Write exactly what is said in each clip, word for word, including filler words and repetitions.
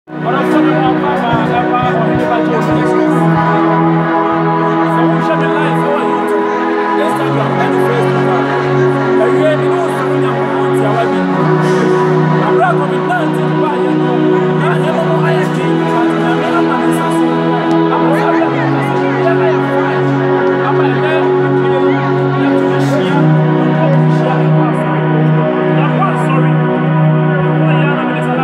But I'm talking about Papa, Papa, or anybody who knows this. So we shall be live for YouTube, Instagram, and Facebook. And we have no someone who wants to have it. I'm not going to learn to buy you. I never know I am king, but I'm not an assassin. I'm a fire. I am fine. I'm a man. I'm to the Shia. I'm not to Shia. I'm not sorry. Oh, yeah, I'm a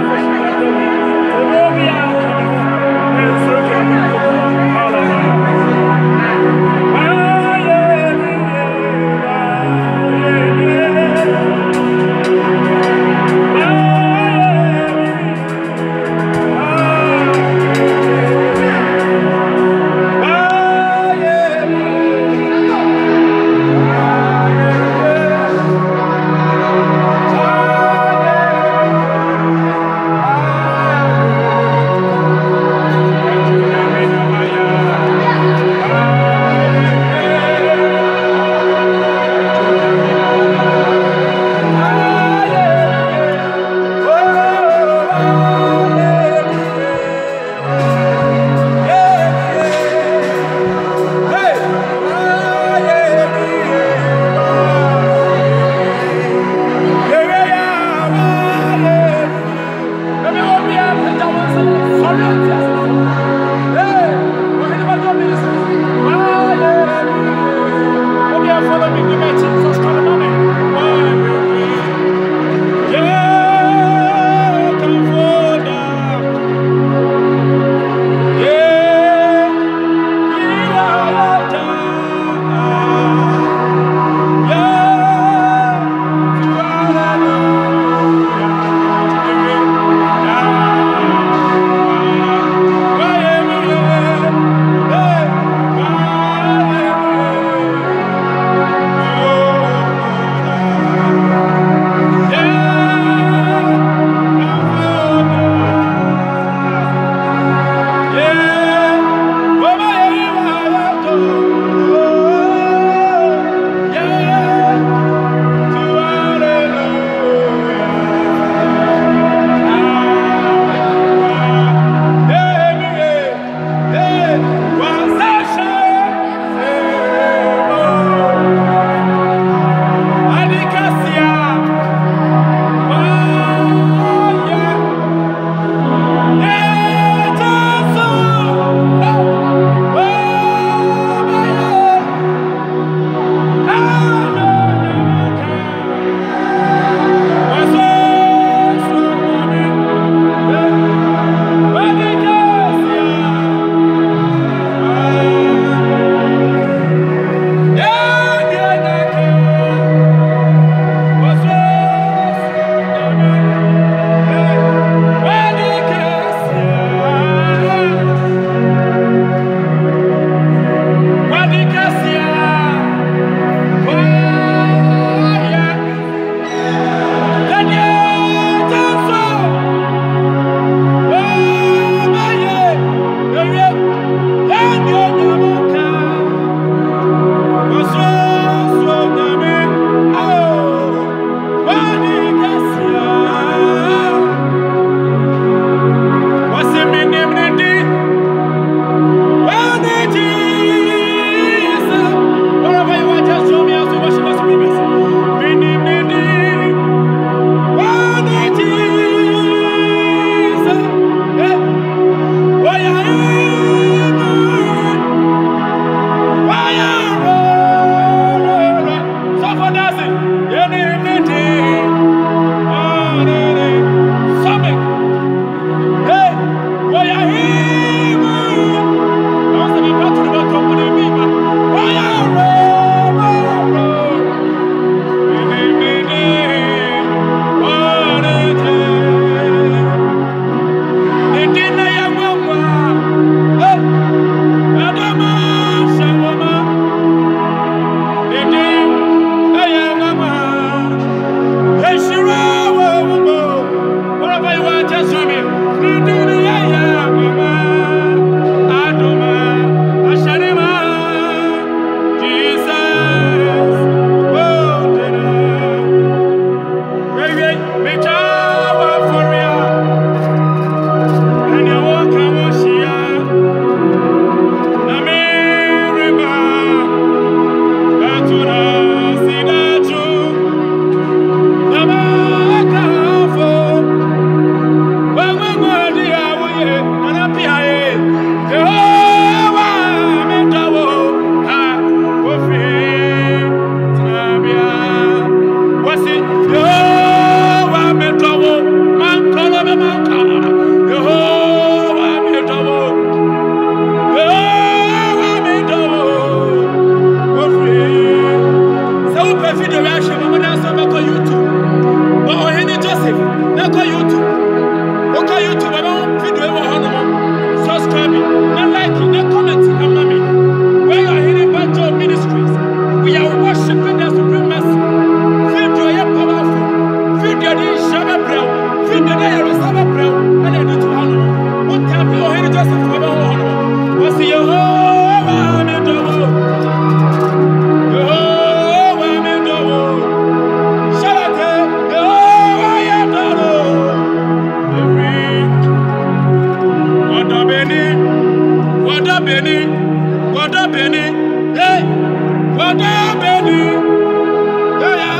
Beni, Wada Beni, hey, Wada Beni, yeah,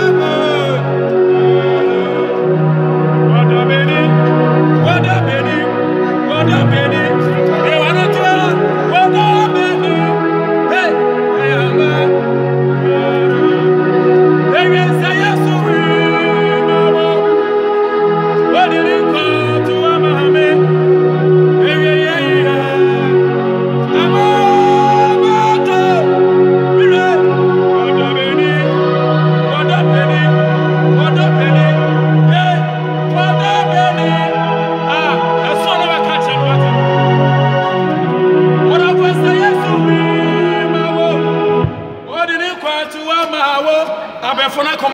Wada Beni, Wada Beni, Wada Beni, hey, Wada Wada Beni, hey, yeah, hey, say yes to me, what did it come to Amahame? Hey, yeah, yeah. What did it quite to a